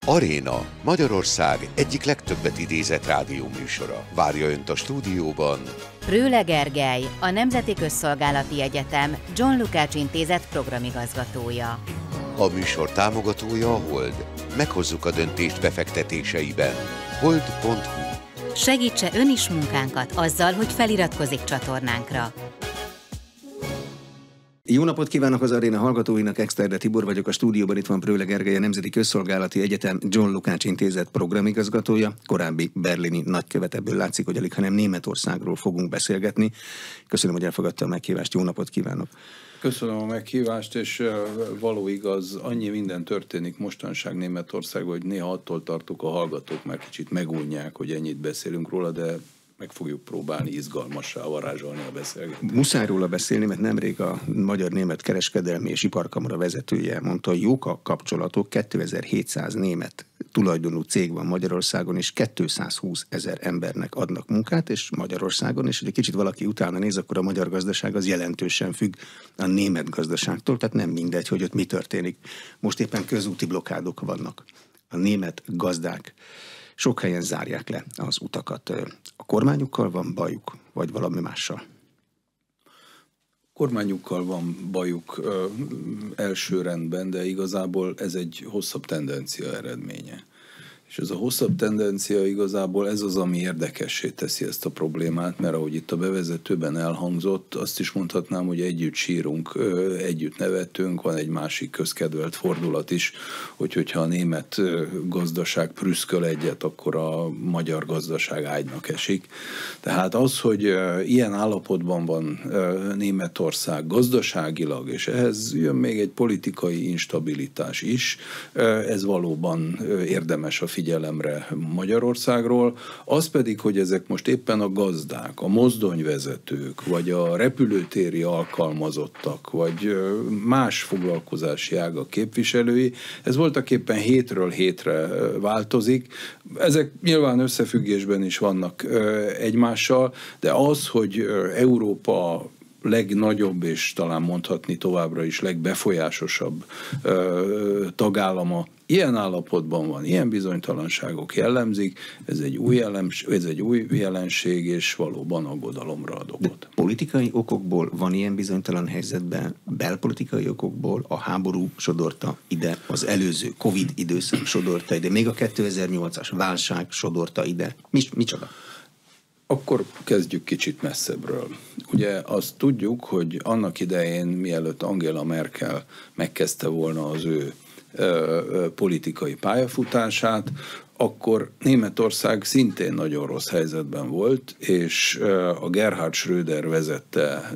Aréna, Magyarország egyik legtöbbet idézett rádióműsora. Várja Önt a stúdióban Prőle Gergely, a Nemzeti Közszolgálati Egyetem John Lukács Intézet programigazgatója. A műsor támogatója a Hold. Meghozzuk a döntést befektetéseiben. Hold.hu. Segítse Ön is munkánkat azzal, hogy feliratkozik csatornánkra. Jó napot kívánok az Aréna hallgatóinak, Exterde Tibor vagyok, a stúdióban itt van Prőle Gergely, a Nemzeti Közszolgálati Egyetem John Lukács Intézet programigazgatója, korábbi berlini nagykövet, ebből látszik, hogy alig, hanem Németországról fogunk beszélgetni. Köszönöm, hogy elfogadta a meghívást, jó napot kívánok! Köszönöm a meghívást, és való igaz, annyi minden történik mostanság Németországban, hogy néha attól tartok, a hallgatók már kicsit megunják, hogy ennyit beszélünk róla, de meg fogjuk próbálni izgalmassá varázsolni a beszélgetést. Muszáj róla beszélni, mert nemrég a Magyar-Német Kereskedelmi és Iparkamara vezetője mondta, hogy jók a kapcsolatok, 2700 német tulajdonú cég van Magyarországon, és 220 000 embernek adnak munkát, és Magyarországon, és hogy egy kicsit valaki utána néz, akkor a magyar gazdaság az jelentősen függ a német gazdaságtól, tehát nem mindegy, hogy ott mi történik. Most éppen közúti blokkádok vannak. A német gazdák sok helyen zárják le az utakat. A kormányukkal van bajuk, vagy valami mással? Kormányukkal van bajuk első rendben, de igazából ez egy hosszabb tendencia eredménye. És ez a hosszabb tendencia igazából ez az, ami érdekessé teszi ezt a problémát, mert ahogy itt a bevezetőben elhangzott, azt is mondhatnám, hogy együtt sírunk, együtt nevetünk, van egy másik közkedvelt fordulat is, hogyha a német gazdaság prüszköl egyet, akkor a magyar gazdaság ágynak esik. Tehát az, hogy ilyen állapotban van Németország gazdaságilag, és ehhez jön még egy politikai instabilitás is, ez valóban érdemes a figyelemre Magyarországról, az pedig, hogy ezek most éppen a gazdák, a mozdonyvezetők, vagy a repülőtéri alkalmazottak, vagy más foglalkozási ágak képviselői, ez voltaképpen hétről hétre változik. Ezek nyilván összefüggésben is vannak egymással, de az, hogy Európa legnagyobb, és talán mondhatni továbbra is legbefolyásosabb tagállama ilyen állapotban van, ilyen bizonytalanságok jellemzik, ez egy új jelenség, és valóban aggodalomra ad okot. De politikai okokból van ilyen bizonytalan helyzetben, belpolitikai okokból a háború sodorta ide, az előző Covid időszak sodorta ide, még a 2008-as válság sodorta ide. Micsoda? Akkor kezdjük kicsit messzebbről. Ugye azt tudjuk, hogy annak idején, mielőtt Angela Merkel megkezdte volna az ő politikai pályafutását, akkor Németország szintén nagyon rossz helyzetben volt, és a Gerhard Schröder vezette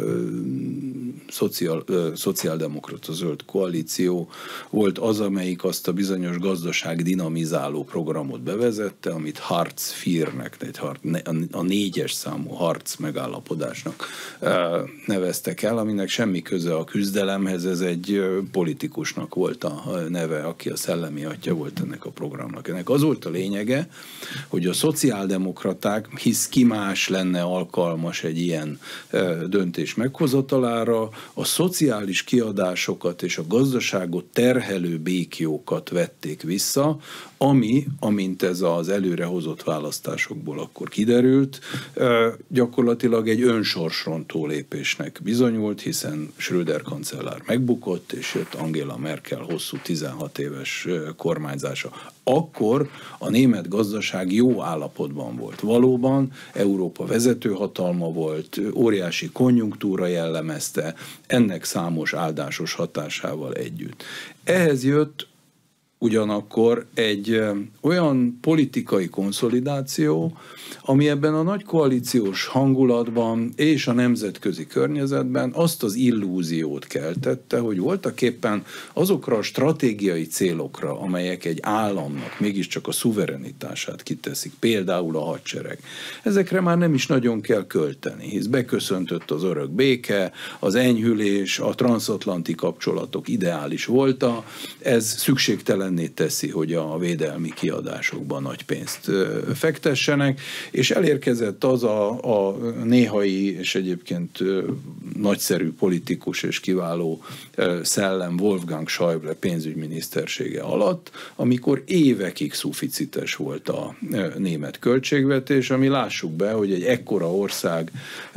szociáldemokrata zöld koalíció volt az, amelyik azt a bizonyos gazdaság dinamizáló programot bevezette, amit Hartz IV-nek, a 4-es számú Hartz megállapodásnak neveztek el, aminek semmi köze a küzdelemhez, ez egy politikusnak volt a neve, aki a szellemi atya volt ennek a programnak. Ennek az volt a lényege, hogy a szociáldemokraták, hisz ki más lenne alkalmas egy ilyen döntés meghozatalára, a szociális kiadásokat és a gazdaságot terhelő békjókat vették vissza, amint ez az előrehozott választásokból akkor kiderült, gyakorlatilag egy önsorsrontó lépésnek bizonyult, hiszen Schröder kancellár megbukott, és jött Angela Merkel hosszú 16 éves kormányzása. Akkor a német gazdaság jó állapotban volt. Valóban Európa vezetőhatalma volt, óriási konjunktúra jellemezte, ennek számos áldásos hatásával együtt. Ehhez jött ugyanakkor egy olyan politikai konszolidáció, ami ebben a nagy koalíciós hangulatban és a nemzetközi környezetben azt az illúziót keltette, hogy voltaképpen azokra a stratégiai célokra, amelyek egy államnak mégiscsak a szuverenitását kiteszik, például a hadsereg, ezekre már nem is nagyon kell költeni, hisz beköszöntött az örök béke, az enyhülés, a transzatlanti kapcsolatok ideális volta, ez szükségtelen lehetetlenné teszi, hogy a védelmi kiadásokban nagy pénzt fektessenek, és elérkezett az a néhai és egyébként nagyszerű politikus és kiváló szellem Wolfgang Schäuble pénzügyminisztersége alatt, amikor évekig szuficites volt a német költségvetés, ami lássuk be, hogy egy ekkora ország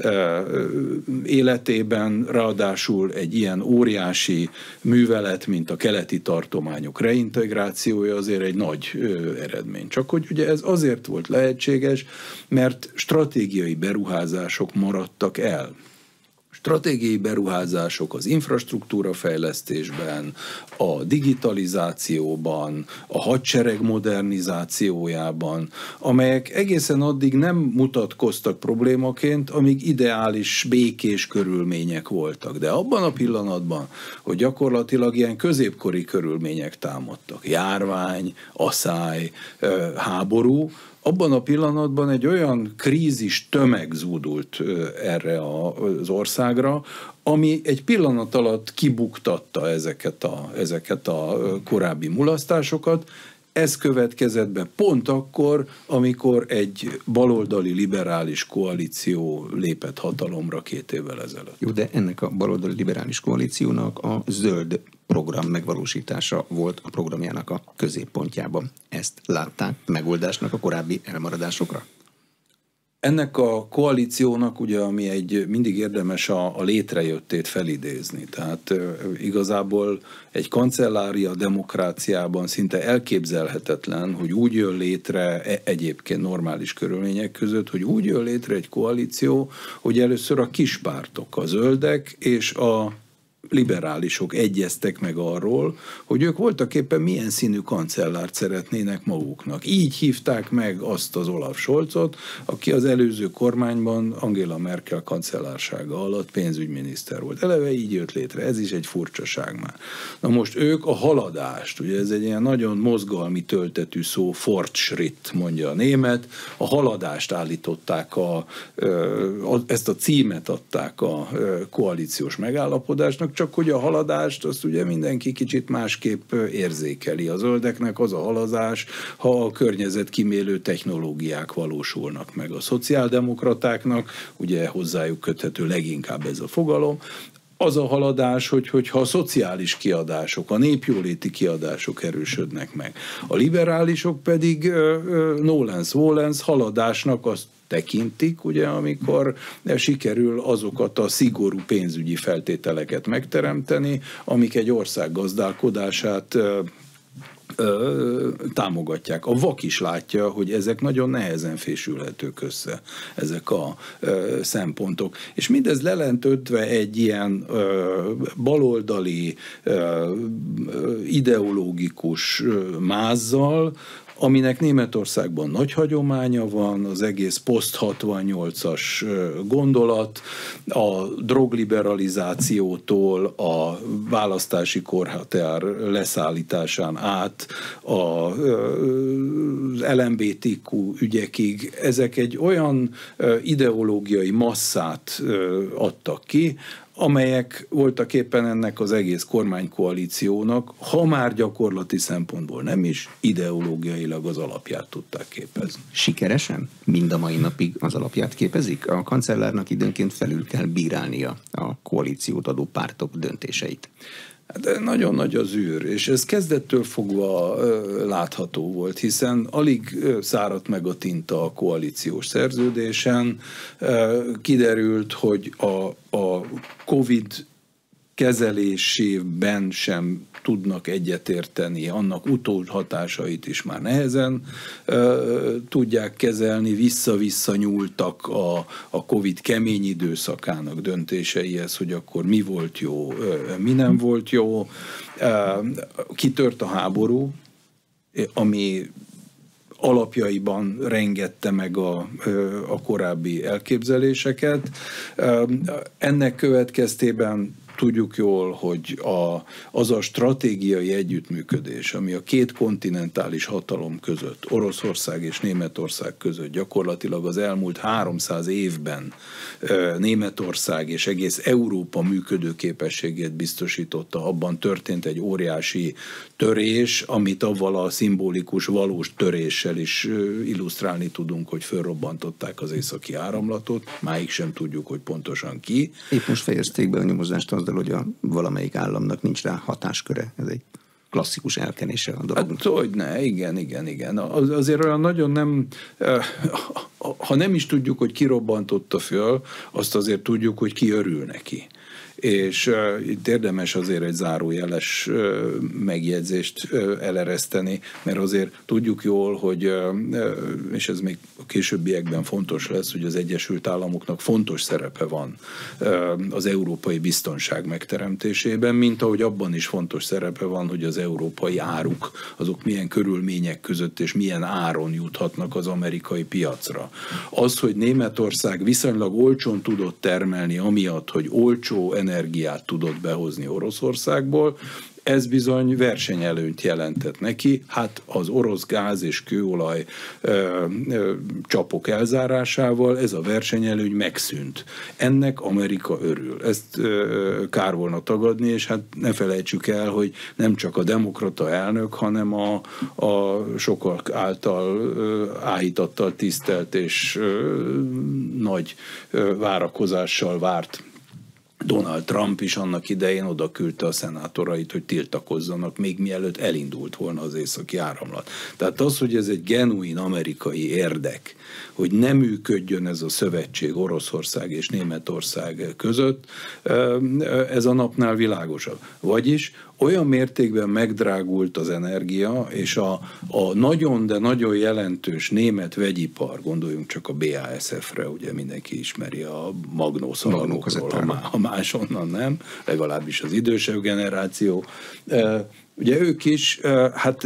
életében ráadásul egy ilyen óriási művelet, mint a keleti tartományok reintegrációja azért egy nagy eredmény. Csak hogy ugye ez azért volt lehetséges, mert stratégiai beruházások maradtak el. Stratégiai beruházások az infrastruktúra fejlesztésben, a digitalizációban, a hadsereg modernizációjában, amelyek egészen addig nem mutatkoztak problémaként, amíg ideális, békés körülmények voltak. De abban a pillanatban, hogy gyakorlatilag ilyen középkori körülmények támadtak, járvány, aszály, háború, abban a pillanatban egy olyan krízis tömeg zúdult erre az országra, ami egy pillanat alatt kibuktatta ezeket a korábbi mulasztásokat. Ez következett be pont akkor, amikor egy baloldali liberális koalíció lépett hatalomra 2 évvel ezelőtt. Jó, de ennek a baloldali liberális koalíciónak a zöld program megvalósítása volt a programjának a középpontjában. Ezt látták megoldásnak a korábbi elmaradásokra? Ennek a koalíciónak ugye, ami mindig érdemes a létrejöttét felidézni. Tehát igazából egy kancellária demokráciában szinte elképzelhetetlen, hogy úgy jön létre egyébként normális körülmények között, hogy úgy jön létre egy koalíció, hogy először a kispártok, a zöldek és a liberálisok egyeztek meg arról, hogy ők voltaképpen milyen színű kancellárt szeretnének maguknak. Így hívták meg azt az Olaf Scholzot, aki az előző kormányban Angela Merkel kancellársága alatt pénzügyminiszter volt. Eleve így jött létre, ez is egy furcsaság már. Na most ők a haladást, ugye ez egy ilyen nagyon mozgalmi töltetű szó, Fortschritt mondja a német, a haladást állították, ezt a címet adták a koalíciós megállapodásnak, csak hogy a haladást azt ugye mindenki kicsit másképp érzékeli. A zöldeknek az a haladás, ha a környezetkímélő technológiák valósulnak meg. A szociáldemokratáknak, ugye hozzájuk köthető leginkább ez a fogalom, az a haladás, hogyha a szociális kiadások, a népjóléti kiadások erősödnek meg. A liberálisok pedig nolens-volens haladásnak azt tekintik, ugye, amikor sikerül azokat a szigorú pénzügyi feltételeket megteremteni, amik egy ország gazdálkodását támogatják. A vak is látja, hogy ezek nagyon nehezen fésülhetők össze, ezek a szempontok. És mindez lelentődve egy ilyen baloldali, ideológikus mázzal, aminek Németországban nagy hagyománya van, az egész poszt-68-as gondolat, a drogliberalizációtól a választási korhatár leszállításán át az LMBTQ ügyekig, ezek egy olyan ideológiai masszát adtak ki, amelyek voltak éppen ennek az egész kormánykoalíciónak, ha már gyakorlati szempontból nem is, ideológiailag az alapját tudták képezni. Sikeresen? Mind a mai napig az alapját képezik? A kancellárnak időnként felül kell bírálnia a koalíciót adó pártok döntéseit. De nagyon nagy az űr, és ez kezdettől fogva látható volt, hiszen alig száradt meg a tinta a koalíciós szerződésen, kiderült, hogy a Covid kezelésében sem tudnak egyetérteni, annak utóhatásait is már nehezen tudják kezelni, vissza-vissza nyúltak a Covid kemény időszakának döntéseihez, hogy akkor mi volt jó, mi nem volt jó. Kitört a háború, ami alapjaiban rengette meg a korábbi elképzeléseket. Ennek következtében tudjuk jól, hogy az a stratégiai együttműködés, ami a két kontinentális hatalom között, Oroszország és Németország között gyakorlatilag az elmúlt 300 évben Németország és egész Európa működőképességét biztosította, abban történt egy óriási törés, amit avval a szimbolikus valós töréssel is illusztrálni tudunk, hogy fölrobbantották az északi áramlatot, máig sem tudjuk, hogy pontosan ki. Épp most fejezték be a nyomozást azzal, hogy valamelyik államnak nincs rá hatásköre. Ez egy klasszikus elkenése a dolognak. Hát, hogyne, igen. Azért olyan nagyon nem, ha nem is tudjuk, hogy ki robbantotta föl, azt azért tudjuk, hogy ki örül neki. És itt érdemes azért egy zárójeles megjegyzést elereszteni, mert azért tudjuk jól, hogy, és ez még a későbbiekben fontos lesz, hogy az Egyesült Államoknak fontos szerepe van az európai biztonság megteremtésében, mint ahogy abban is fontos szerepe van, hogy az európai áruk, azok milyen körülmények között és milyen áron juthatnak az amerikai piacra. Az, hogy Németország viszonylag olcsón tudott termelni, amiatt, hogy olcsó energiát tudott behozni Oroszországból, ez bizony versenyelőnyt jelentett neki, hát az orosz gáz és kőolaj csapok elzárásával ez a versenyelőny megszűnt. Ennek Amerika örül. Ezt kár volna tagadni, és hát ne felejtsük el, hogy nem csak a demokrata elnök, hanem a sokak által áhítattal tisztelt és nagy várakozással várt Donald Trump is annak idején oda küldte a szenátorait, hogy tiltakozzanak, még mielőtt elindult volna az északi áramlat. Tehát az, hogy ez egy genuin amerikai érdek, hogy nem működjön ez a szövetség Oroszország és Németország között, ez a napnál világosabb. Vagyis olyan mértékben megdrágult az energia, és a nagyon, de nagyon jelentős német vegyipar, gondoljunk csak a BASF-re, ugye mindenki ismeri a magnószalagokról, ha máshonnan nem, legalábbis az idősebb generáció. Ugye ők is hát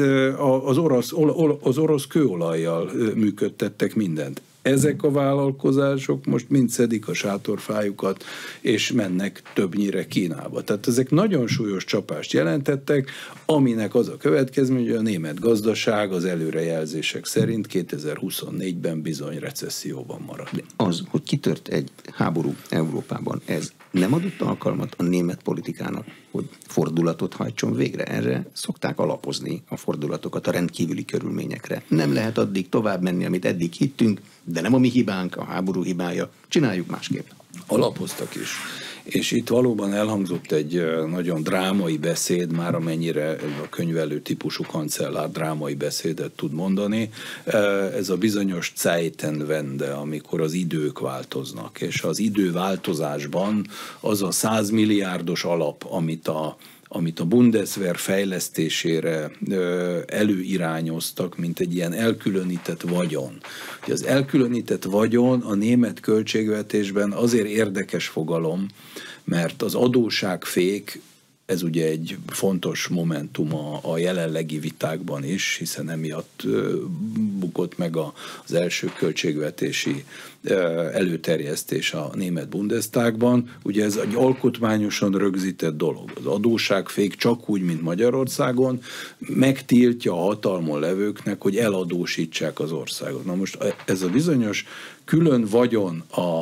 az orosz kőolajjal működtettek mindent. Ezek a vállalkozások most mind szedik a sátorfájukat, és mennek többnyire Kínába. Tehát ezek nagyon súlyos csapást jelentettek, aminek az a következmény, hogy a német gazdaság az előrejelzések szerint 2024-ben bizony recesszióban marad. De az, hogy kitört egy háború Európában, ez nem adott alkalmat a német politikának, hogy fordulatot hajtson végre. Erre szokták alapozni a fordulatokat a rendkívüli körülményekre. Nem lehet addig tovább menni, amit eddig hittünk, de nem a mi hibánk, a háború hibája. Csináljuk másképp. Alapoztak is. És itt valóban elhangzott egy nagyon drámai beszéd, már amennyire a könyvelő típusú kancellár drámai beszédet tud mondani. Ez a bizonyos Zeitenwende, amikor az idők változnak, és az időváltozásban az a 100 milliárdos alap, amit a Bundeswehr fejlesztésére előirányoztak, mint egy ilyen elkülönített vagyon. Az elkülönített vagyon a német költségvetésben azért érdekes fogalom, mert az adósságfék, ez ugye egy fontos momentum a jelenlegi vitákban is, hiszen emiatt bukott meg az első költségvetési előterjesztés a német Bundestagban. Ugye ez egy alkotmányosan rögzített dolog. Az adósságfék csak úgy, mint Magyarországon, megtiltja a hatalmon levőknek, hogy eladósítsák az országot. Na most ez a bizonyos külön vagyon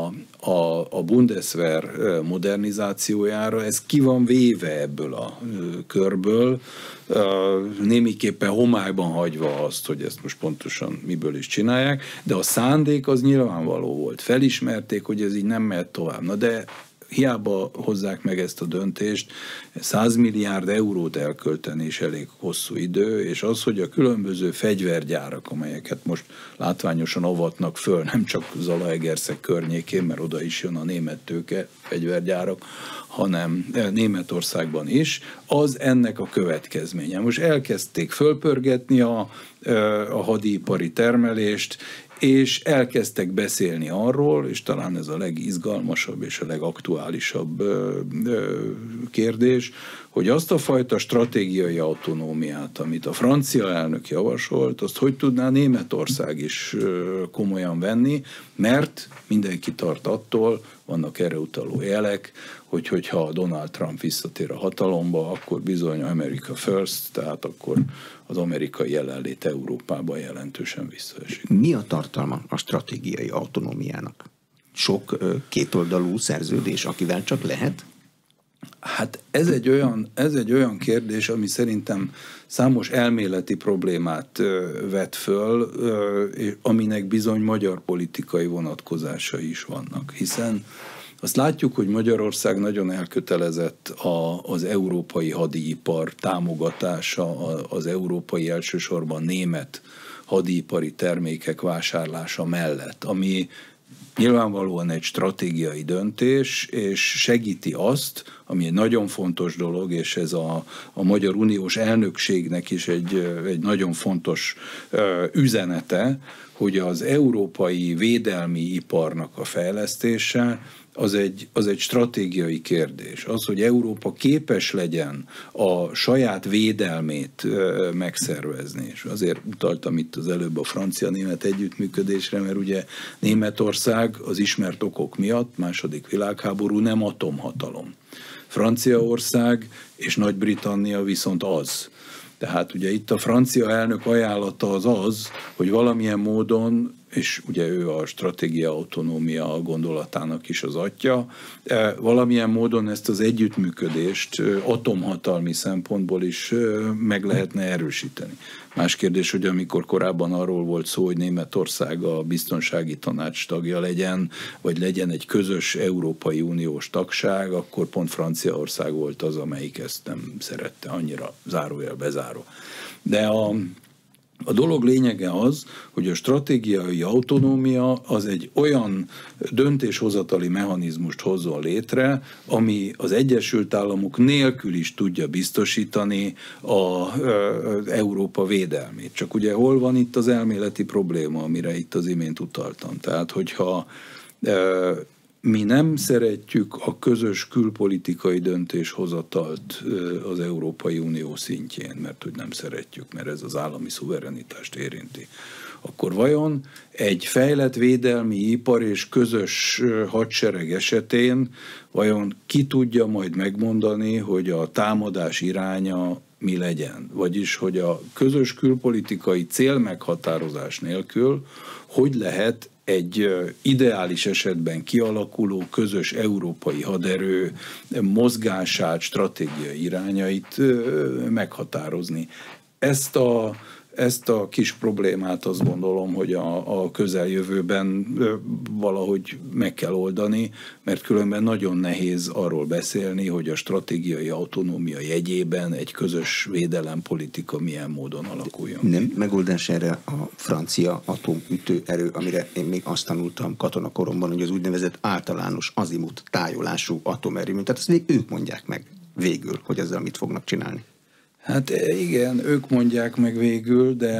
a Bundeswehr modernizációjára, ez ki van véve ebből a körből, némiképpen homályban hagyva azt, hogy ezt most pontosan miből is csinálják, de a szándék az nyilvánvaló volt. Felismerték, hogy ez így nem mehet tovább. Na de hiába hozzák meg ezt a döntést, 100 milliárd eurót elkölteni is elég hosszú idő, és az, hogy a különböző fegyvergyárak, amelyeket most látványosan avatnak föl, nem csak Zalaegerszeg környékén, mert oda is jön a német tőke fegyvergyárak, hanem Németországban is, az ennek a következménye. Most elkezdték fölpörgetni a hadipari termelést, és elkezdtek beszélni arról, és talán ez a legizgalmasabb és a legaktuálisabb kérdés, hogy azt a fajta stratégiai autonómiát, amit a francia elnök javasolt, azt hogy tudná Németország is komolyan venni, mert mindenki tart attól, vannak erre utaló jelek, hogyha Donald Trump visszatér a hatalomba, akkor bizony America First, tehát akkor az amerikai jelenlét Európában jelentősen visszaesik. Mi a tartalma a stratégiai autonómiának? Sok kétoldalú szerződés, akivel csak lehet? Hát ez egy olyan kérdés, ami szerintem számos elméleti problémát vet föl, aminek bizony magyar politikai vonatkozásai is vannak, hiszen azt látjuk, hogy Magyarország nagyon elkötelezett az európai hadipar támogatása, az európai, elsősorban német hadipari termékek vásárlása mellett, ami nyilvánvalóan egy stratégiai döntés, és segíti azt, ami egy nagyon fontos dolog, és ez a Magyar Uniós elnökségnek is egy nagyon fontos üzenete, hogy az európai védelmi iparnak a fejlesztése az egy stratégiai kérdés. Az, hogy Európa képes legyen a saját védelmét megszervezni. És azért utaltam itt az előbb a francia-német együttműködésre, mert ugye Németország az ismert okok miatt, második világháború, nem atomhatalom. Franciaország és Nagy-Britannia viszont az. Tehát ugye itt a francia elnök ajánlata az, hogy valamilyen módon, és ugye ő a stratégia autonómia gondolatának is az atya, valamilyen módon ezt az együttműködést atomhatalmi szempontból is meg lehetne erősíteni. Más kérdés, hogy amikor korábban arról volt szó, hogy Németország a biztonsági tanács tagja legyen, vagy legyen egy közös Európai Uniós tagság, akkor pont Franciaország volt az, amelyik ezt nem szerette, annyira zárójel bezáró. De a dolog lényege az, hogy a stratégiai autonómia az egy olyan döntéshozatali mechanizmust hozzon létre, ami az Egyesült Államok nélkül is tudja biztosítani az Európa védelmét. Csak ugye hol van itt az elméleti probléma, amire itt az imént utaltam. Tehát, hogyha mi nem szeretjük a közös külpolitikai döntéshozatalt az Európai Unió szintjén, mert hogy nem szeretjük, mert ez az állami szuverenitást érinti. Akkor vajon egy fejlett védelmi ipar és közös hadsereg esetén vajon ki tudja majd megmondani, hogy a támadás iránya mi legyen? Vagyis, hogy a közös külpolitikai célmeghatározás nélkül hogy lehet egy ideális esetben kialakuló közös európai haderő mozgását, stratégiai irányait meghatározni. Ezt a kis problémát azt gondolom, hogy a közeljövőben valahogy meg kell oldani, mert különben nagyon nehéz arról beszélni, hogy a stratégiai autonómia jegyében egy közös védelempolitika milyen módon alakuljon. Nem megoldás erre a francia atomütő erő, amire én még azt tanultam katonakoromban, hogy az úgynevezett általános azimut tájolású atomerő, tehát azt még ők mondják meg végül, hogy ezzel mit fognak csinálni. Hát igen, ők mondják meg végül, de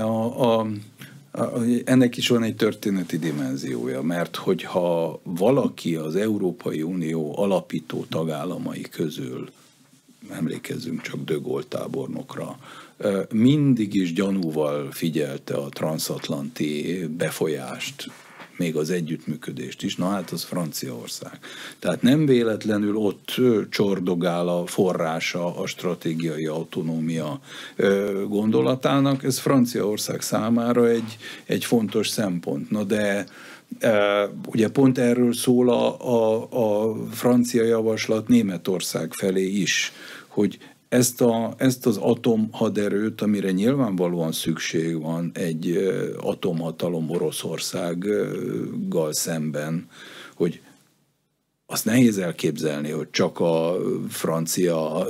ennek is van egy történeti dimenziója, mert hogyha valaki az Európai Unió alapító tagállamai közül, emlékezzünk csak de Gaulle tábornokra, mindig is gyanúval figyelte a transatlanti befolyást, még az együttműködést is, na hát az Franciaország. Tehát nem véletlenül ott csordogál a forrása a stratégiai autonómia gondolatának, ez Franciaország számára egy fontos szempont. Na de ugye pont erről szól a francia javaslat Németország felé is, hogy ezt az atomhaderőt, amire nyilvánvalóan szükség van egy atomhatalom Oroszországgal szemben, hogy azt nehéz elképzelni, hogy csak a francia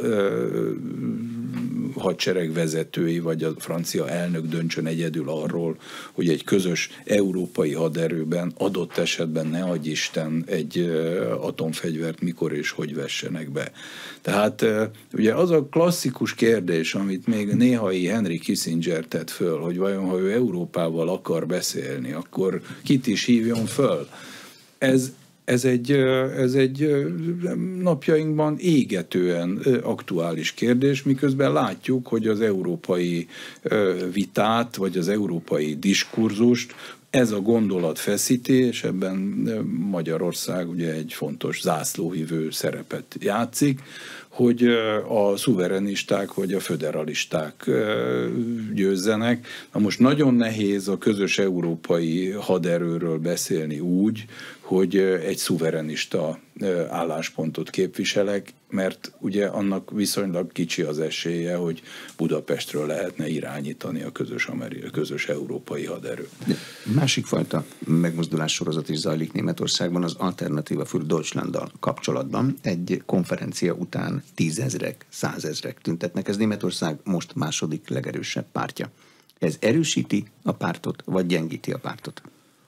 hadsereg vezetői, vagy a francia elnök döntsön egyedül arról, hogy egy közös európai haderőben adott esetben ne adj Isten egy atomfegyvert mikor és hogy vessenek be. Tehát ugye az a klasszikus kérdés, amit még néhai Henry Kissinger tett föl, hogy vajon ha ő Európával akar beszélni, akkor kit is hívjon föl. ez egy napjainkban égetően aktuális kérdés, miközben látjuk, hogy az európai vitát, vagy az európai diskurzust ez a gondolat feszíti, és ebben Magyarország ugye egy fontos zászlóhívő szerepet játszik, hogy a szuverenisták vagy a föderalisták győzzenek. Na most nagyon nehéz a közös európai haderőről beszélni úgy, hogy egy szuverenista álláspontot képviselek, mert ugye annak viszonylag kicsi az esélye, hogy Budapestről lehetne irányítani a közös európai haderőt. Másik fajta megmozdulás sorozat is zajlik Németországban, az Alternative für Deutschlanddal kapcsolatban. Egy konferencia után 10 000, 100 000 tüntetnek. Ez Németország most második legerősebb pártja. Ez erősíti a pártot, vagy gyengíti a pártot?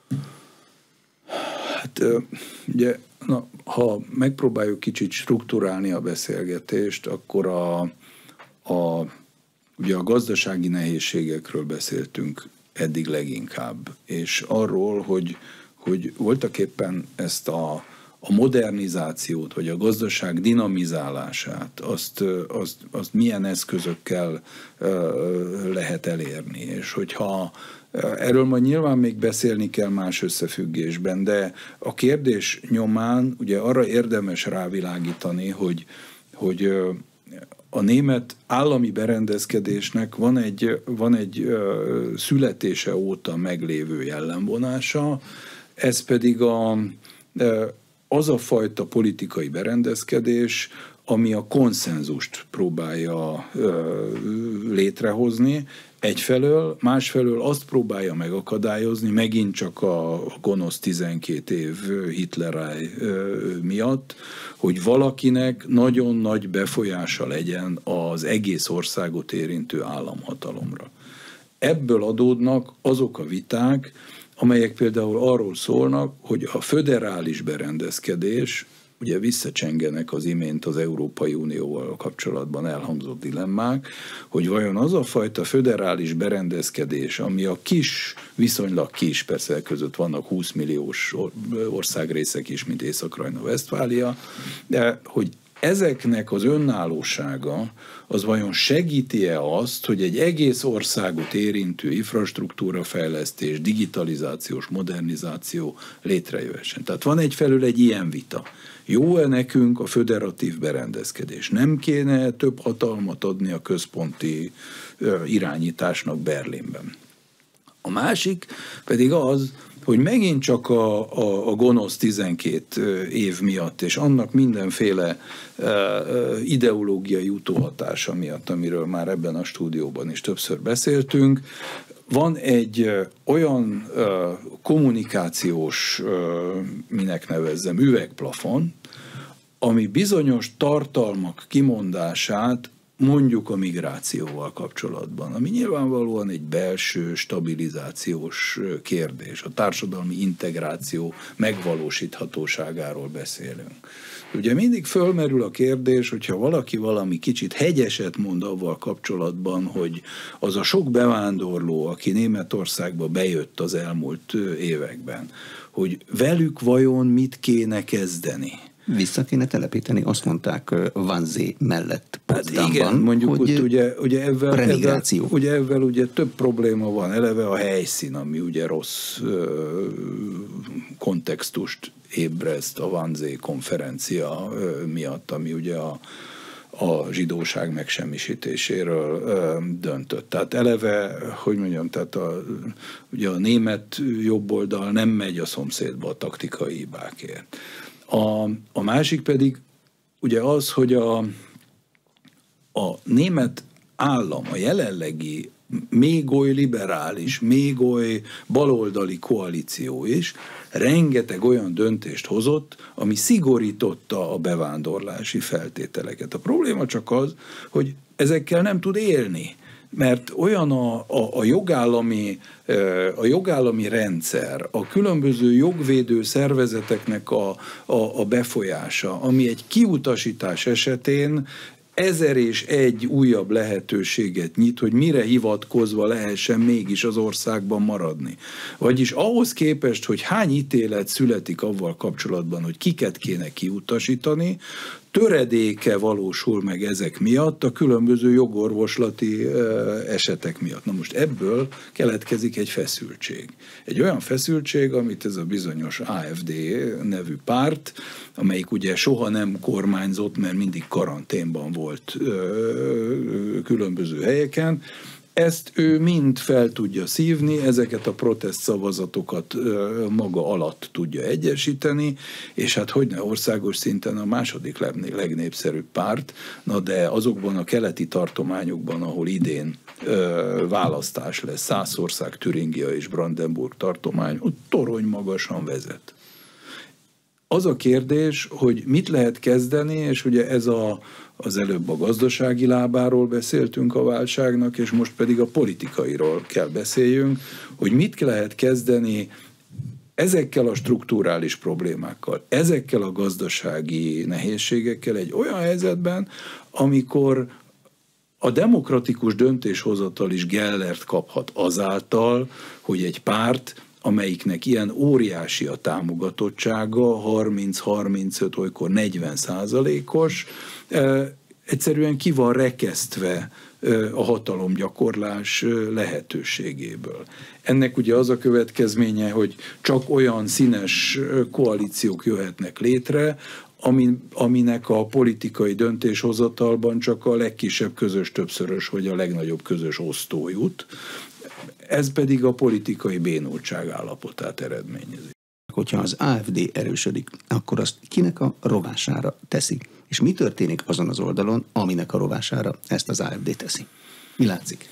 Hát ugye, ha megpróbáljuk kicsit strukturálni a beszélgetést, akkor ugye a gazdasági nehézségekről beszéltünk eddig leginkább, és arról, hogy voltaképpen ezt a modernizációt, vagy a gazdaság dinamizálását, azt milyen eszközökkel lehet elérni, és hogyha erről majd nyilván még beszélni kell más összefüggésben, de a kérdés nyomán ugye arra érdemes rávilágítani, hogy a német állami berendezkedésnek van egy születése óta meglévő jellemvonása, ez pedig az a fajta politikai berendezkedés, ami a konszenzust próbálja létrehozni egyfelől, másfelől azt próbálja megakadályozni, megint csak a gonosz 12 év Hitleráj miatt, hogy valakinek nagyon nagy befolyása legyen az egész országot érintő államhatalomra. Ebből adódnak azok a viták, amelyek például arról szólnak, hogy a föderális berendezkedés, ugye visszacsengenek az imént az Európai Unióval kapcsolatban elhangzott dilemmák, hogy vajon az a fajta föderális berendezkedés, ami a kis, viszonylag kis, persze között vannak 20 milliós országrészek is, mint Észak-Rajna-Vesztfália, de hogy ezeknek az önállósága az vajon segíti-e azt, hogy egy egész országot érintő infrastruktúrafejlesztés, digitalizációs modernizáció létrejöhessen. Tehát van egyfelől egy ilyen vita. Jó-e nekünk a föderatív berendezkedés? Nem kéne több hatalmat adni a központi irányításnak Berlinben? A másik pedig az, hogy megint csak a gonosz 12 év miatt, és annak mindenféle ideológiai utóhatása miatt, amiről már ebben a stúdióban is többször beszéltünk, van egy olyan kommunikációs, minek nevezzem, üvegplafon, ami bizonyos tartalmak kimondását mondjuk a migrációval kapcsolatban, ami nyilvánvalóan egy belső stabilizációs kérdés. A társadalmi integráció megvalósíthatóságáról beszélünk. Ugye mindig fölmerül a kérdés, hogyha valaki valami kicsit hegyeset mond avval kapcsolatban, hogy az a sok bevándorló, aki Németországba bejött az elmúlt években, hogy velük vajon mit kéne kezdeni? Vissza kéne telepíteni, azt mondták Wannsee mellett Potsdamban. Hát igen, mondjuk hogy ugye ezzel ugye több probléma van. Eleve a helyszín, ami ugye rossz kontextust ébreszt a Wannsee konferencia miatt, ami ugye a zsidóság megsemmisítéséről döntött. Tehát eleve, hogy mondjam, tehát ugye a német jobboldal nem megy a szomszédba a taktikai hibákért. A másik pedig ugye az, hogy a német állam, a jelenlegi még oly liberális, még oly baloldali koalíció is rengeteg olyan döntést hozott, ami szigorította a bevándorlási feltételeket. A probléma csak az, hogy ezekkel nem tud élni, mert olyan a jogállami rendszer, a különböző jogvédő szervezeteknek a befolyása, ami egy kiutasítás esetén 1001 újabb lehetőséget nyit, hogy mire hivatkozva lehessen mégis az országban maradni. Vagyis ahhoz képest, hogy hány ítélet születik avval kapcsolatban, hogy kiket kéne kiutasítani, töredéke valósul meg ezek miatt, a különböző jogorvoslati esetek miatt. Na most ebből keletkezik egy feszültség. Egy olyan feszültség, amit ez a bizonyos AfD nevű párt, amelyik ugye soha nem kormányzott, mert mindig karanténban volt különböző helyeken, ezt ő mind fel tudja szívni, ezeket a protest szavazatokat maga alatt tudja egyesíteni, és hát hogyne országos szinten a második legnépszerűbb párt, na de azokban a keleti tartományokban, ahol idén választás lesz, Szászország, Türingia és Brandenburg tartomány, ott torony magasan vezet. Az a kérdés, hogy mit lehet kezdeni, és ugye ez az előbb a gazdasági lábáról beszéltünk a válságnak, és most pedig a politikairól kell beszéljünk, hogy mit lehet kezdeni ezekkel a strukturális problémákkal, ezekkel a gazdasági nehézségekkel egy olyan helyzetben, amikor a demokratikus döntéshozatal is gellert kaphat azáltal, hogy egy párt, amelyiknek ilyen óriási a támogatottsága, 30-35, olykor 40%-os, egyszerűen ki van rekesztve a hatalomgyakorlás lehetőségéből. Ennek ugye az a következménye, hogy csak olyan színes koalíciók jöhetnek létre, aminek a politikai döntéshozatalban csak a legkisebb közös többszörös, vagy a legnagyobb közös osztó jut. Ez pedig a politikai bénultság állapotát eredményezi. Hogyha az AfD erősödik, akkor azt kinek a rovására teszi? És mi történik azon az oldalon, aminek a rovására ezt az AfD teszi? Mi látszik?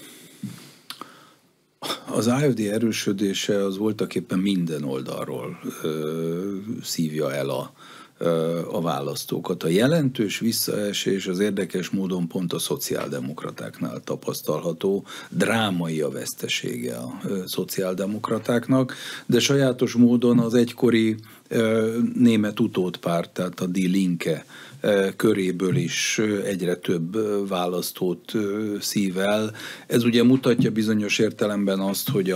Az AfD erősödése az voltaképpen minden oldalról szívja el a választókat. A jelentős visszaesés az érdekes módon pont a szociáldemokratáknál tapasztalható, drámai a vesztesége a szociáldemokratáknak, de sajátos módon az egykori német utódpárt, tehát a Die Linke köréből is egyre több választót szív el. Ez ugye mutatja bizonyos értelemben azt, hogy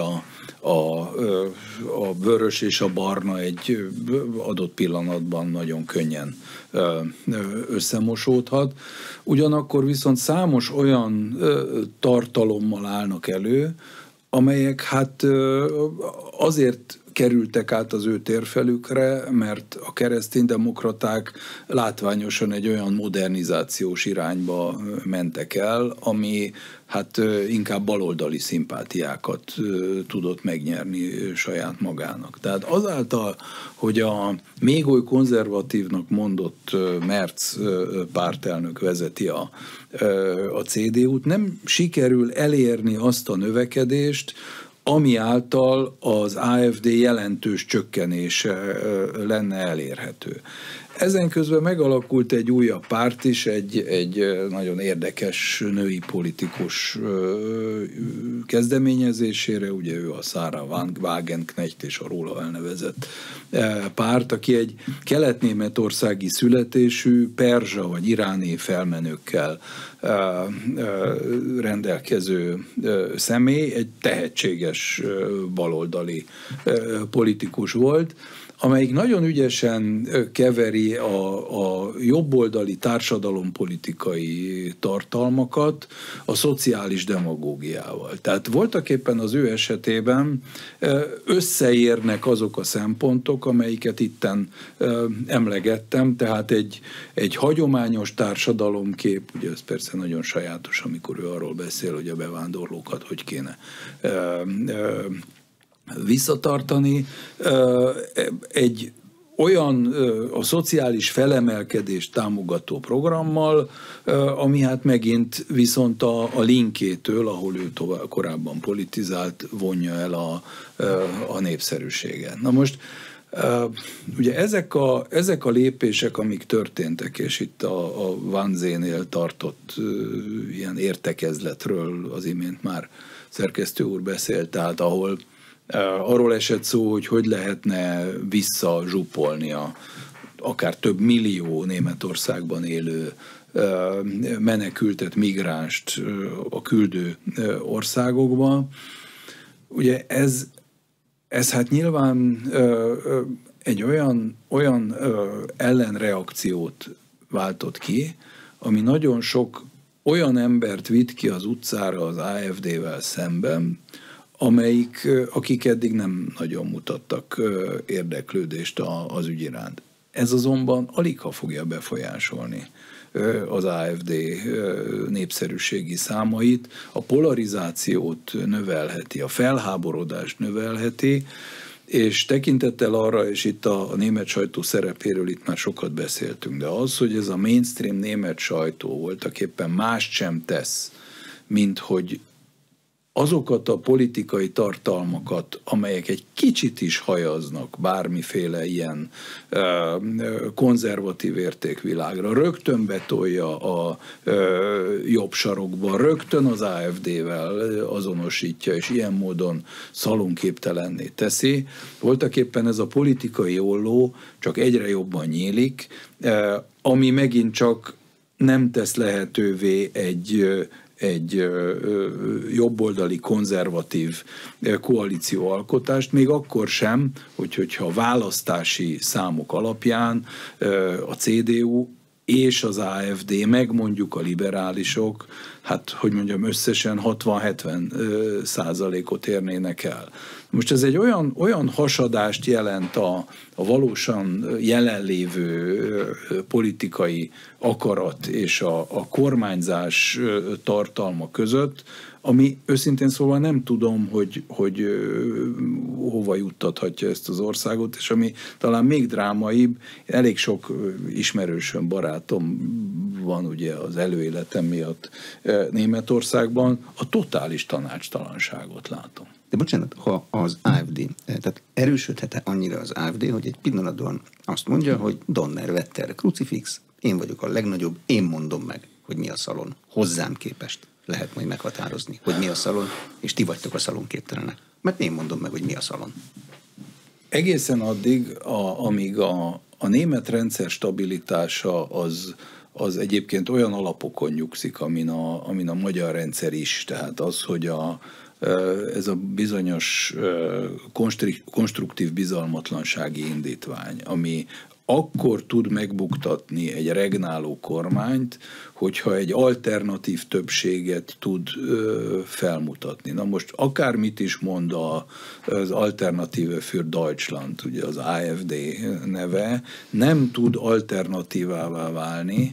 a vörös és a barna egy adott pillanatban nagyon könnyen összemosódhat. Ugyanakkor viszont számos olyan tartalommal állnak elő, amelyek hát azért kerültek át az ő térfelükre, mert a kereszténydemokraták látványosan egy olyan modernizációs irányba mentek el, ami hát inkább baloldali szimpátiákat tudott megnyerni saját magának. Tehát azáltal, hogy a még oly konzervatívnak mondott Merz pártelnök vezeti a CDU-t, nem sikerül elérni azt a növekedést, ami által az AfD jelentős csökkenése lenne elérhető. Ezen közben megalakult egy újabb párt is, egy nagyon érdekes női politikus kezdeményezésére, ugye ő a Sarah Wagenknecht és a róla elnevezett párt, aki egy kelet-németországi születésű, perzsa vagy iráni felmenőkkel rendelkező személy, egy tehetséges baloldali politikus volt, amelyik nagyon ügyesen keveri a jobboldali társadalompolitikai tartalmakat a szociális demagógiával. Tehát voltaképpen az ő esetében összeérnek azok a szempontok, amelyiket itten emlegettem, tehát egy hagyományos társadalomkép, ugye ez persze nagyon sajátos, amikor ő arról beszél, hogy a bevándorlókat hogy kéne visszatartani, egy olyan a szociális felemelkedést támogató programmal, ami hát megint viszont a Linkétől, ahol ő korábban politizált, vonja el a népszerűséget. Na most ugye ezek a lépések, amik történtek, és itt a Wannsee-nél tartott ilyen értekezletről az imént már szerkesztő úr beszélt, tehát ahol arról esett szó, hogy lehetne visszazsupolni akár több millió Németországban élő menekültet, migránst a küldő országokban. Ugye ez hát nyilván egy olyan ellenreakciót váltott ki, ami nagyon sok olyan embert vitt ki az utcára az AfD-vel szemben, akik eddig nem nagyon mutattak érdeklődést az ügy iránt. Ez azonban aligha fogja befolyásolni az AfD népszerűségi számait, a polarizációt növelheti, a felháborodást növelheti, és tekintettel arra, és itt a német sajtó szerepéről itt már sokat beszéltünk, de az, hogy ez a mainstream német sajtó voltaképpen mást sem tesz, mint hogy azokat a politikai tartalmakat, amelyek egy kicsit is hajaznak bármiféle ilyen konzervatív értékvilágra, rögtön betolja a jobb sarokba, rögtön az AfD-vel azonosítja, és ilyen módon szalonképtelenné teszi. Voltaképpen ez a politikai olló csak egyre jobban nyílik, ami megint csak nem tesz lehetővé egy jobboldali konzervatív koalícióalkotást, még akkor sem, hogyha a választási számok alapján a CDU és az AfD, meg mondjuk a liberálisok, hát hogy mondjam, összesen 60-70% érnének el. Most ez egy olyan hasadást jelent a valósan jelenlévő politikai akarat és a kormányzás tartalma között, ami őszintén szóval nem tudom, hogy hova juttathatja ezt az országot, és ami talán még drámaibb, elég sok ismerősöm, barátom van ugye az előéletem miatt Németországban, a totális tanácstalanságot látom. De bocsánat, ha az AfD, tehát erősödhet-e annyira az AfD, hogy egy pillanatban azt mondja, hogy Donner, Wetter, Crucifix, én vagyok a legnagyobb, én mondom meg, hogy mi a szalon. Hozzám képest lehet majd meghatározni, hogy mi a szalon, és ti vagytok a szalonképtelenek. Mert én mondom meg, hogy mi a szalon. Egészen addig, amíg a német rendszer stabilitása az egyébként olyan alapokon nyugszik, amin a magyar rendszer is. Tehát az, hogy ez a bizonyos konstruktív bizalmatlansági indítvány, ami akkor tud megbuktatni egy regnáló kormányt, hogyha egy alternatív többséget tud felmutatni. Na most akármit is mond az Alternative für Deutschland, ugye az AfD neve, nem tud alternatívává válni,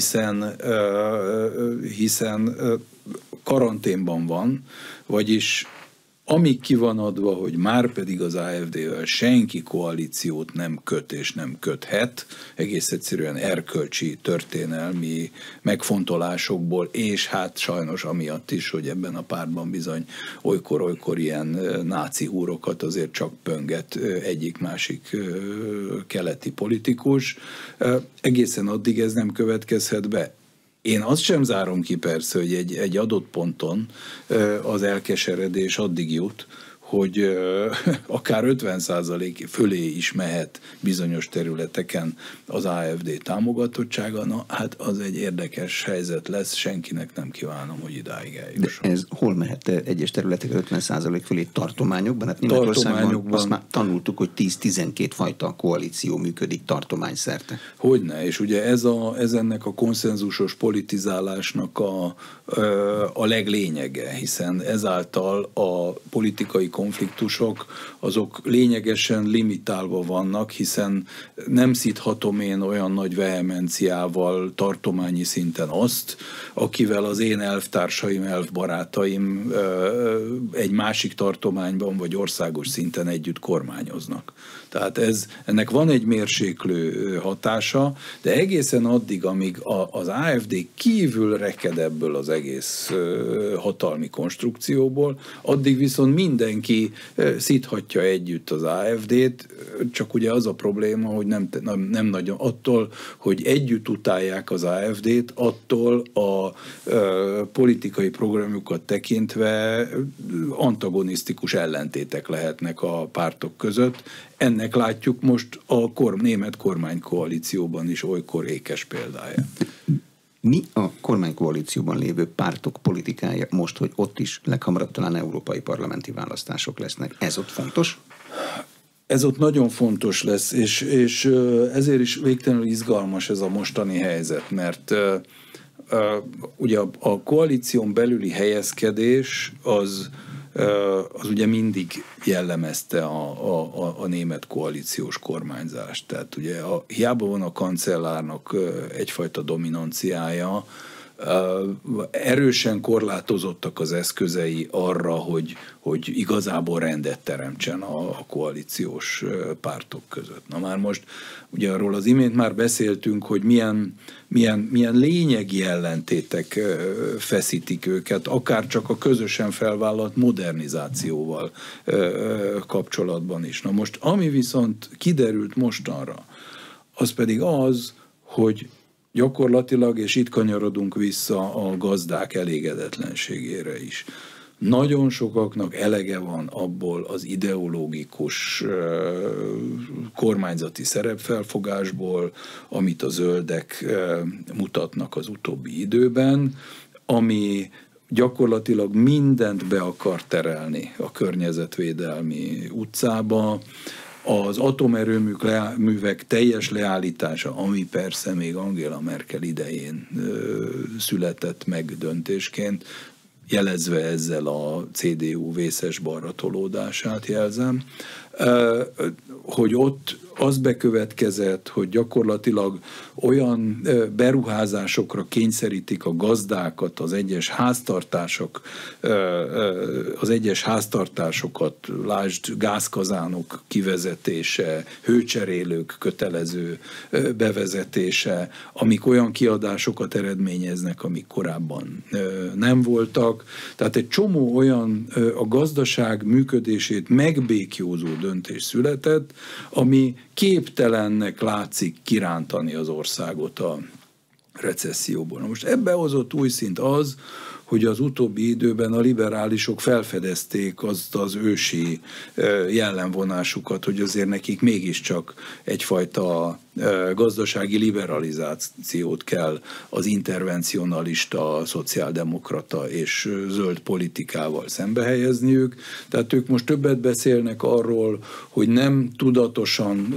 hiszen karanténban van, vagyis amíg ki van adva, hogy már pedig az AfD-vel senki koalíciót nem köt és nem köthet, egész egyszerűen erkölcsi, történelmi megfontolásokból, és hát sajnos amiatt is, hogy ebben a pártban bizony olykor ilyen náci húrokat azért csak pönget egyik-másik keleti politikus. Egészen addig ez nem következhet be. Én azt sem zárom ki persze, hogy egy adott ponton az elkeseredés addig jut, hogy akár 50% fölé is mehet bizonyos területeken az AfD támogatottsága. Na, hát az egy érdekes helyzet lesz, senkinek nem kívánom, hogy idáig eljusson. De ez hol mehet egyes területek 50% fölé? Tartományokban? Hát Németországban azt már tanultuk, hogy 10-12 fajta koalíció működik tartományszerte. Hogyne, és ugye ez ennek a konszenzusos politizálásnak a leglényege, hiszen ezáltal a politikai konfliktusok azok lényegesen limitálva vannak, hiszen nem szíthatom én olyan nagy vehemenciával tartományi szinten azt, akivel az én elvtársaim, elvbarátaim egy másik tartományban vagy országos szinten együtt kormányoznak. Tehát ennek van egy mérséklő hatása, de egészen addig, amíg az AfD kívül reked ebből az egész hatalmi konstrukcióból, addig viszont mindenki szíthatja együtt az AfD-t, csak ugye az a probléma, hogy nem nagyon attól, hogy együtt utálják az AfD-t, attól a politikai programjukat tekintve antagonisztikus ellentétek lehetnek a pártok között. Ennek látjuk most a német kormánykoalícióban is olykor ékes példáját. Mi a kormánykoalícióban lévő pártok politikája most, hogy ott is leghamarabb talán európai parlamenti választások lesznek? Ez ott fontos? Ez ott nagyon fontos lesz, és ezért is végtelenül izgalmas ez a mostani helyzet, mert ugye a koalíción belüli helyezkedés az ugye mindig jellemezte a német koalíciós kormányzást. Tehát ugye hiába van a kancellárnak egyfajta dominanciája, erősen korlátozottak az eszközei arra, hogy igazából rendet teremtsen a koalíciós pártok között. Na már most, ugye arról az imént már beszéltünk, hogy milyen lényegi ellentétek feszítik őket, akár csak a közösen felvállalt modernizációval kapcsolatban is. Na most, ami viszont kiderült mostanra, az pedig az, hogy gyakorlatilag, és itt kanyarodunk vissza a gazdák elégedetlenségére is. Nagyon sokaknak elege van abból az ideológikus kormányzati szerepfelfogásból, amit a zöldek mutatnak az utóbbi időben, ami gyakorlatilag mindent be akar terelni a környezetvédelmi utcába, az atomerőművek teljes leállítása, ami persze még Angela Merkel idején született meg döntésként, jelezve ezzel a CDU vészes balra tolódását jelzem, hogy ott az bekövetkezett, hogy gyakorlatilag olyan beruházásokra kényszerítik a gazdákat, az egyes háztartásokat, lásd gázkazánok kivezetése, hőcserélők kötelező bevezetése, amik olyan kiadásokat eredményeznek, amik korábban nem voltak. Tehát egy csomó olyan a gazdaság működését megbékjózó döntés született, ami képtelennek látszik kirántani az országot a recesszióból. Na most ebbe hozott új szint az, hogy az utóbbi időben a liberálisok felfedezték azt az ősi jellemvonásukat, hogy azért nekik mégiscsak egyfajta gazdasági liberalizációt kell az intervencionalista, szociáldemokrata és zöld politikával szembehelyezniük. Tehát ők most többet beszélnek arról, hogy nem tudatosan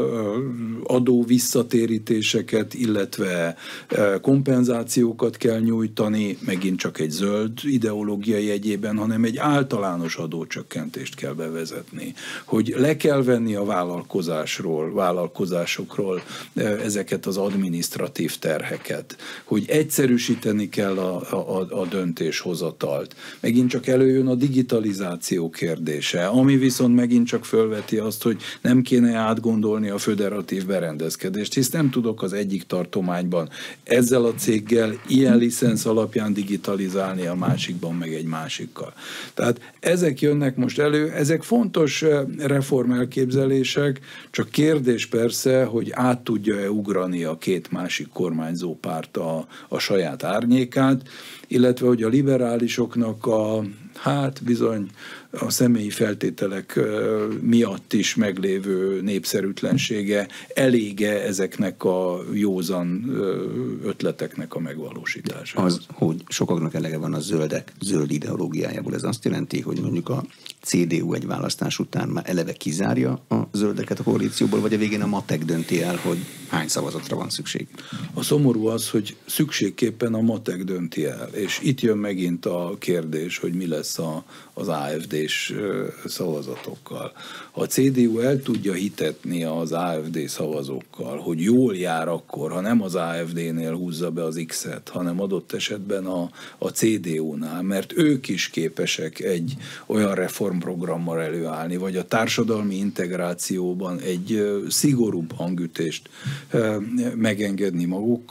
adó visszatérítéseket, illetve kompenzációkat kell nyújtani, megint csak egy zöld ideológia jegyében, hanem egy általános adócsökkentést kell bevezetni. Hogy le kell venni a vállalkozásokról ezeket az adminisztratív terheket, hogy egyszerűsíteni kell a döntéshozatalt. Megint csak előjön a digitalizáció kérdése, ami viszont megint csak fölveti azt, hogy nem kéne átgondolni a föderatív berendezkedést, hisz nem tudok az egyik tartományban ezzel a céggel ilyen licensz alapján digitalizálni, a másikban meg egy másikkal. Tehát ezek jönnek most elő, ezek fontos reformelképzelések, csak kérdés persze, hogy át tudja-e ugrani a két másik kormányzó párt a saját árnyékát, illetve hogy a liberálisoknak bizony a személyi feltételek miatt is meglévő népszerűtlensége elége ezeknek a józan ötleteknek a megvalósításához. Az, hogy sokaknak elege van a zöldek zöld ideológiájából, ez azt jelenti, hogy mondjuk a CDU egy választás után már eleve kizárja a zöldeket a koalícióból, vagy a végén a matek dönti el, hogy hány szavazatra van szükség? A szomorú az, hogy szükségképpen a matek dönti el, és itt jön megint a kérdés, hogy mi lesz az AfD-s szavazatokkal. Ha a CDU el tudja hitetni az AfD szavazókkal, hogy jól jár akkor, ha nem az AfD-nél húzza be az X-et, hanem adott esetben a CDU-nál, mert ők is képesek egy olyan reformprogrammal előállni, vagy a társadalmi integrációban egy szigorúbb hangütést megengedni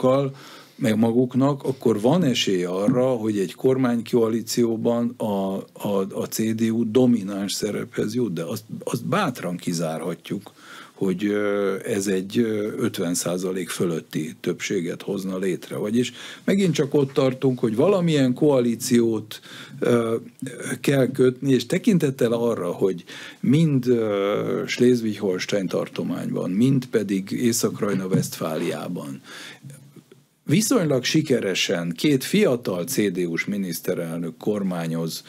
maguknak, akkor van esély arra, hogy egy kormánykoalícióban a CDU domináns szerephez jut, de azt bátran kizárhatjuk, hogy ez egy 50% fölötti többséget hozna létre. Vagyis megint csak ott tartunk, hogy valamilyen koalíciót kell kötni, és tekintettel arra, hogy mind Schleswig-Holstein tartományban, mind pedig Észak-Rajna-Vesztfáliában viszonylag sikeresen két fiatal CDU-s miniszterelnök kormányoz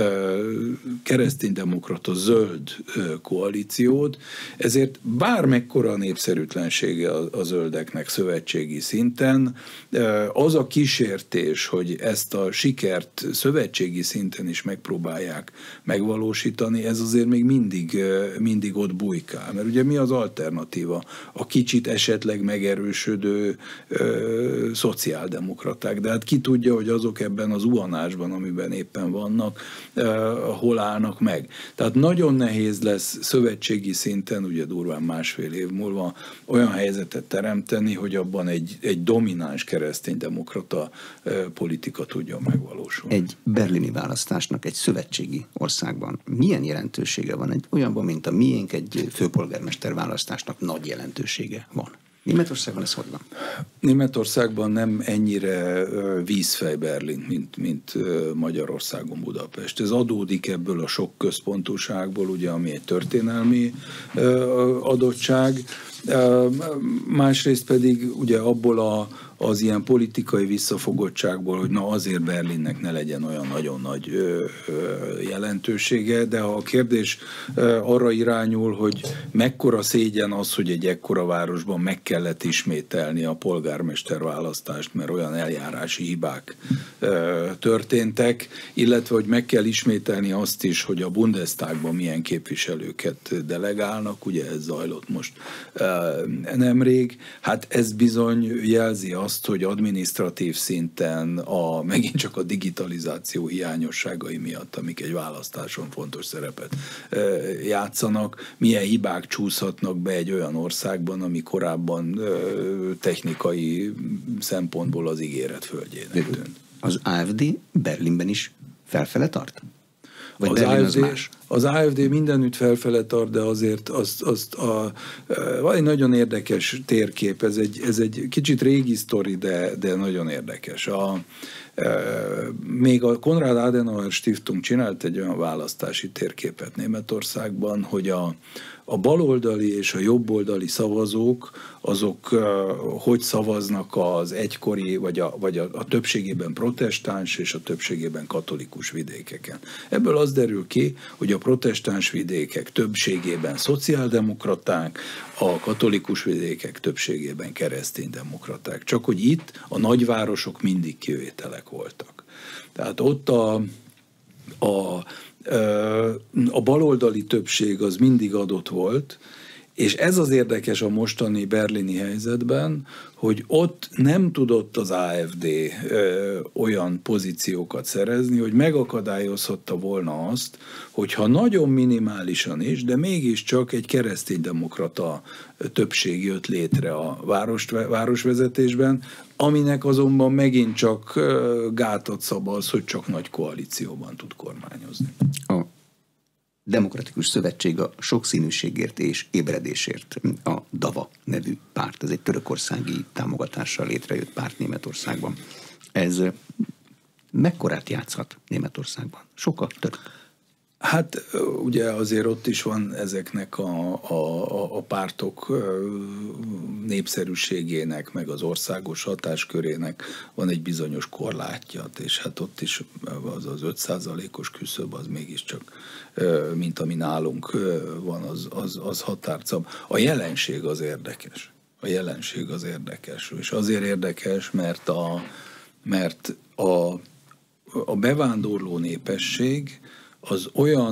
kereszténydemokrata zöld koalíciót, ezért bármekkora a népszerűtlensége a zöldeknek szövetségi szinten, az a kísértés, hogy ezt a sikert szövetségi szinten is megpróbálják megvalósítani, ez azért még mindig ott bujkál. Mert ugye mi az alternatíva? A kicsit esetleg megerősödő szociáldemokraták. De hát ki tudja, hogy azok ebben az zuhanásban, amiben éppen vannak, hol állnak meg. Tehát nagyon nehéz lesz szövetségi szinten, ugye durván másfél év múlva olyan helyzetet teremteni, hogy abban egy domináns kereszténydemokrata politika tudjon megvalósulni. Egy berlini választásnak egy szövetségi országban milyen jelentősége van? Egy olyanban, mint a miénk, egy főpolgármester választásnak nagy jelentősége van. Németországban ez hogy van? Németországban nem ennyire vízfej Berlin, mint Magyarországon Budapest. Ez adódik ebből a sok központúságból, ugye, ami egy történelmi adottság. Másrészt pedig ugye abból az ilyen politikai visszafogottságból, hogy na azért Berlinnek ne legyen olyan nagyon nagy jelentősége, de ha a kérdés arra irányul, hogy mekkora szégyen az, hogy egy ekkora városban meg kellett ismételni a polgármester választást, mert olyan eljárási hibák történtek, illetve hogy meg kell ismételni azt is, hogy a Bundestagban milyen képviselőket delegálnak, ugye ez zajlott most nemrég, hát ez bizony jelzi azt, hogy adminisztratív szinten megint csak a digitalizáció hiányosságai miatt, amik egy választáson fontos szerepet játszanak, milyen hibák csúszhatnak be egy olyan országban, ami korábban technikai szempontból az ígéret földjének tűnt. Az AfD Berlinben is felfele tart? Vagy Berlin az más? Az AfD mindenütt felfele tart, de azért van egy nagyon érdekes térkép, ez egy kicsit régi sztori, de nagyon érdekes. Még a Konrad Adenauer Stiftung csinált egy olyan választási térképet Németországban, hogy a baloldali és a jobboldali szavazók, azok hogy szavaznak az egykori, vagy a többségében protestáns és a többségében katolikus vidékeken. Ebből az derül ki, hogy a protestáns vidékek többségében szociáldemokraták, a katolikus vidékek többségében kereszténydemokraták. Csak hogy itt a nagyvárosok mindig kivételek voltak. Tehát ott a baloldali többség az mindig adott volt, és ez az érdekes a mostani berlini helyzetben, hogy ott nem tudott az AfD olyan pozíciókat szerezni, hogy megakadályozhatta volna azt, hogyha nagyon minimálisan is, de mégiscsak egy kereszténydemokrata többség jött létre a városvezetésben, aminek azonban megint csak gátat szab az, hogy csak nagy koalícióban tud kormányozni. A Demokratikus Szövetség a sokszínűségért és ébredésért, a DAVA nevű párt, ez egy törökországi támogatással létrejött párt Németországban. Ez mekkorát játszhat Németországban? Sokkal török. Hát ugye azért ott is van ezeknek a pártok népszerűségének, meg az országos hatáskörének van egy bizonyos korlátja, és hát ott is az 5%-os küszöb az mégiscsak, mint ami nálunk van, az határcab. A jelenség az érdekes. És azért érdekes, mert a bevándorló népesség az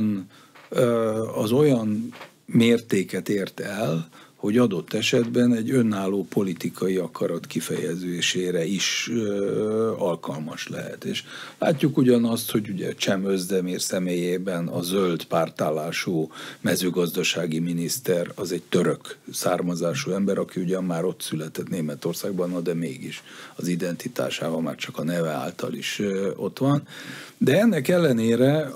olyan mértéket ért el, hogy adott esetben egy önálló politikai akarat kifejezésére is alkalmas lehet. És látjuk ugyanazt, hogy ugye Cem Özdemir személyében a zöld pártállású mezőgazdasági miniszter az egy török származású ember, aki ugyan már ott született Németországban, de mégis az identitásával már csak a neve által is ott van. De ennek ellenére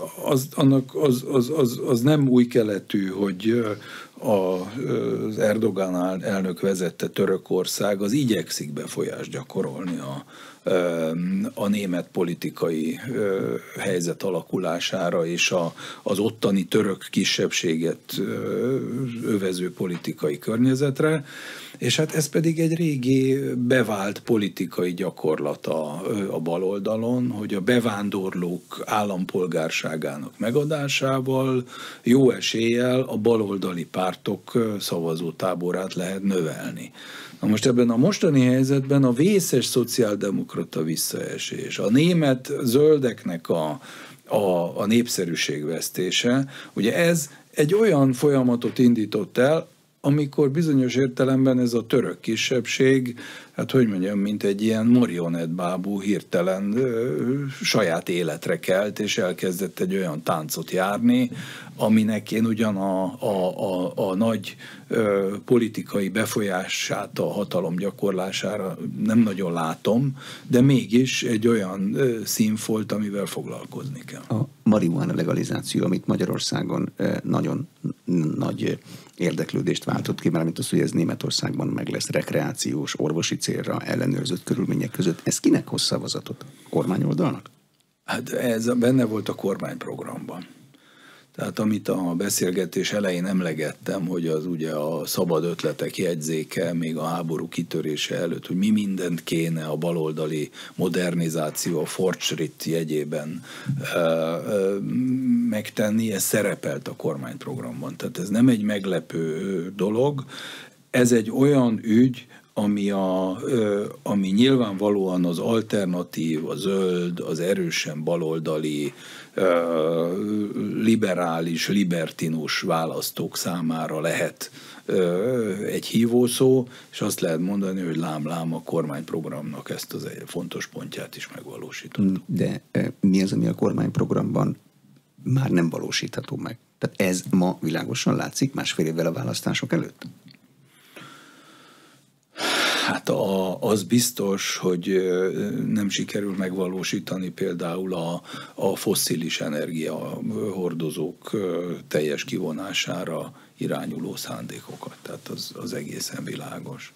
az nem új keletű, hogy az Erdogan elnök vezette Törökország az igyekszik befolyást gyakorolni a a német politikai helyzet alakulására és az ottani török kisebbséget övező politikai környezetre, és hát ez pedig egy régi bevált politikai gyakorlata a baloldalon, hogy a bevándorlók állampolgárságának megadásával jó eséllyel a baloldali pártok szavazótáborát lehet növelni. Na most ebben a mostani helyzetben a vészes szociáldemokrata visszaesés, a német zöldeknek a népszerűségvesztése, ugye ez egy olyan folyamatot indított el, amikor bizonyos értelemben ez a török kisebbség, hát hogy mondjam, mint egy ilyen marionettbábú hirtelen saját életre kelt, és elkezdett egy olyan táncot járni, aminek én ugyan a nagy politikai befolyását a hatalom gyakorlására nem nagyon látom, de mégis egy olyan színfolt, amivel foglalkozni kell. A marihuána legalizáció, amit Magyarországon nagyon nagy érdeklődést váltott ki, mármint az, hogy ez Németországban meg lesz rekreációs, orvosi célra ellenőrzött körülmények között. Ez kinek hoz szavazatot? Kormányoldalnak? Hát ez benne volt a kormányprogramban. Tehát amit a beszélgetés elején emlegettem, hogy az ugye a szabad ötletek jegyzéke még a háború kitörése előtt, hogy mi mindent kéne a baloldali modernizáció, a Fortschritt jegyében megtenni, ez szerepelt a kormányprogramban. Tehát ez nem egy meglepő dolog, ez egy olyan ügy, ami nyilvánvalóan az alternatív, a zöld, az erősen baloldali, liberális, libertinus választók számára lehet egy hívószó, és azt lehet mondani, hogy lám-lám a kormányprogramnak ezt az egy fontos pontját is megvalósítottuk. De mi az, ami a kormányprogramban már nem valósítható meg? Tehát ez ma világosan látszik másfél évvel a választások előtt? Hát az biztos, hogy nem sikerül megvalósítani például a fosszilis energiahordozók teljes kivonására irányuló szándékokat. Tehát az egészen világos.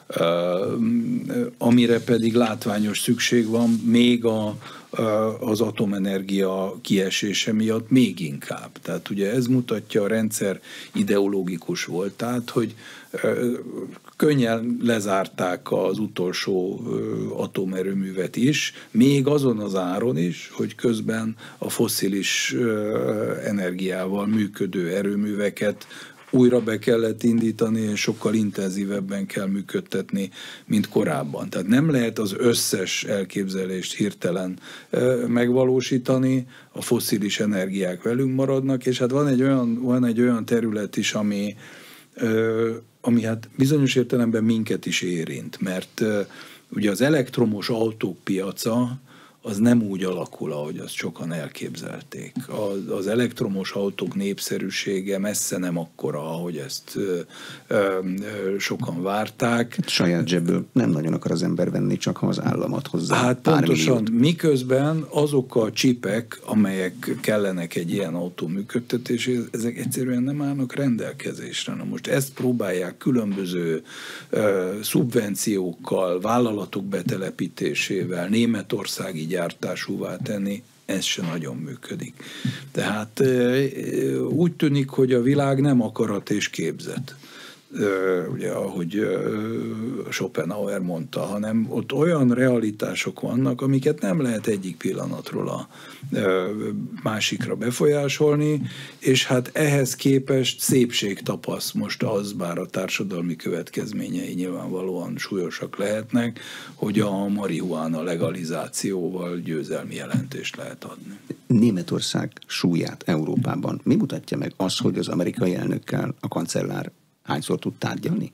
Amire pedig látványos szükség van, még az atomenergia kiesése miatt még inkább. Tehát ugye ez mutatja a rendszer ideológikus voltát, hogy könnyen lezárták az utolsó atomerőművet is, még azon az áron is, hogy közben a fosszilis energiával működő erőműveket újra be kellett indítani, és sokkal intenzívebben kell működtetni, mint korábban. Tehát nem lehet az összes elképzelést hirtelen megvalósítani, a fosszilis energiák velünk maradnak, és hát van egy olyan terület is, ami hát bizonyos értelemben minket is érint, mert ugye az elektromos autók piaca az nem úgy alakul, ahogy azt sokan elképzelték. Az elektromos autók népszerűsége messze nem akkora, ahogy ezt sokan várták. Hát saját zsebből nem nagyon akar az ember venni, csak ha az állam ad hozzá. Hát pontosan, miközben azok a csipek, amelyek kellenek egy ilyen autó működtetéséhez, ezek egyszerűen nem állnak rendelkezésre. Na most ezt próbálják különböző szubvenciókkal, vállalatok betelepítésével, németországi gyártásúvá tenni, ez se nagyon működik. Tehát úgy tűnik, hogy a világ nem akarat és képzet, ugye, ahogy Schopenhauer mondta, hanem ott olyan realitások vannak, amiket nem lehet egyik pillanatról a másikra befolyásolni, és hát ehhez képest szépség tapasz most az, bár a társadalmi következményei nyilvánvalóan súlyosak lehetnek, hogy a marihuána legalizációval győzelmi jelentést lehet adni. Németország súlyát Európában mi mutatja meg? Az, hogy az amerikai elnökkel a kancellár hányszor tud tárgyalni?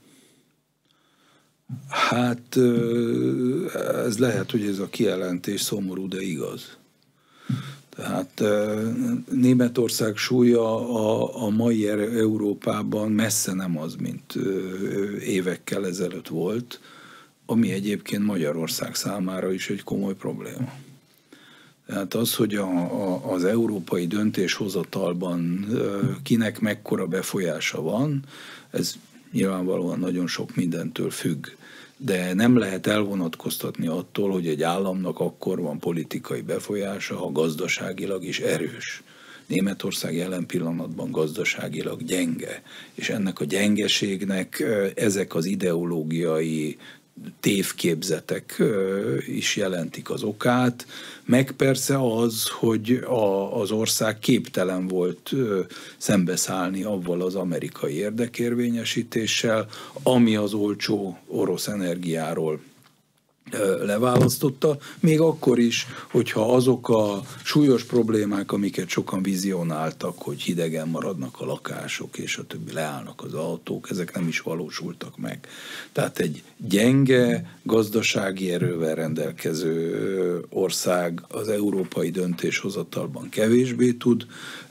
Hát ez lehet, hogy ez a kijelentés szomorú, de igaz. Tehát Németország súlya a mai Európában messze nem az, mint évekkel ezelőtt volt, ami egyébként Magyarország számára is egy komoly probléma. Tehát az, hogy az európai döntéshozatalban kinek mekkora befolyása van, ez nyilvánvalóan nagyon sok mindentől függ. de nem lehet elvonatkoztatni attól, hogy egy államnak akkor van politikai befolyása, ha gazdaságilag is erős. Németország jelen pillanatban gazdaságilag gyenge, és ennek a gyengeségnek ezek az ideológiai tévképzetek is jelentik az okát, meg persze az, hogy az ország képtelen volt szembeszállni avval az amerikai érdekérvényesítéssel, ami az olcsó orosz energiáról leválasztotta, még akkor is, hogyha azok a súlyos problémák, amiket sokan vizionáltak, hogy hidegen maradnak a lakások, és a többi, leállnak az autók, ezek nem is valósultak meg. Tehát egy gyenge, gazdasági erővel rendelkező ország az európai döntéshozatalban kevésbé tud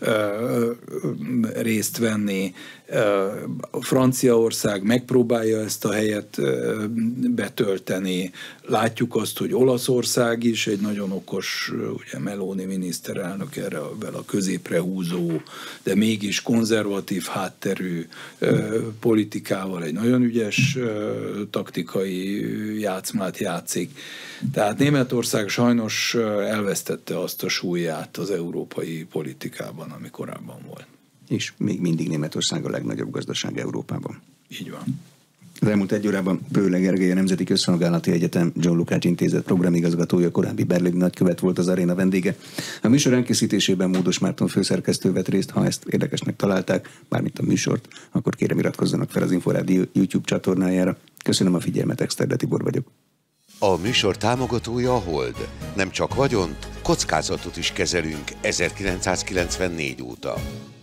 részt venni. Franciaország megpróbálja ezt a helyet betölteni. Látjuk azt, hogy Olaszország is egy nagyon okos, ugye Meloni miniszterelnök erre a középre húzó, de mégis konzervatív hátterű politikával egy nagyon ügyes taktikai játszmát játszik. Tehát Németország sajnos elvesztette azt a súlyát az európai politikában, ami korábban volt. És még mindig Németország a legnagyobb gazdaság Európában. Így van. Az elmúlt egy órában Pröhle Gergely, a Nemzeti Közszolgálati Egyetem John Lukács Intézet programigazgatója, korábbi berlini nagykövet volt az aréna vendége. A műsor elkészítésében Módos Márton főszerkesztő vett részt. Ha ezt érdekesnek találták, mármint a műsort, akkor kérem iratkozzanak fel az Inforádió YouTube csatornájára. Köszönöm a figyelmet, Exterde Tibor vagyok. A műsor támogatója a Hold. Nem csak vagyont, kockázatot is kezelünk 1994 óta.